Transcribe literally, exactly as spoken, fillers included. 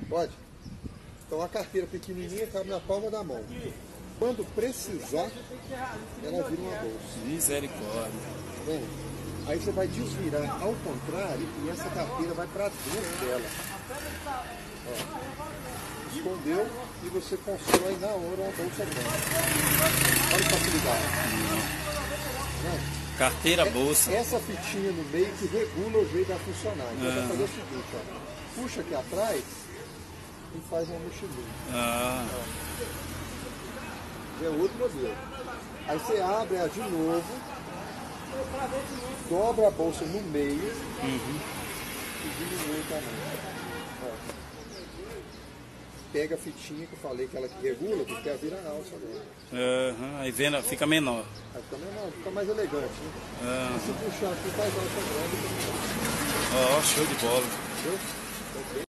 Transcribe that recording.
Pode? Então a carteira pequenininha cabe na palma da mão. Quando precisar, ela vira uma bolsa. Misericórdia. Tá vendo? Aí você vai desvirar ao contrário e essa carteira vai para dentro dela. Ó. Escondeu e você constrói na hora uma bolsa grande. Olha a facilidade. Não. Carteira, bolsa. Essa fitinha no meio que regula o jeito da funcionar. Então ah. vai fazer o seguinte, ó. Puxa aqui atrás e faz uma mochilinha. Ah. É outro modelo. Aí você abre ela de novo, dobra a bolsa no meio uhum. e diminui o tamanho. Ó. Pega a fitinha que eu falei que ela que regula, porque ela vira a alça dela. Uhum. Aí vendo, fica menor. Aí fica menor, fica mais elegante. Né? Uhum. Se puxar aqui, faz alça grande. Ó, oh, show de bola. Entendeu?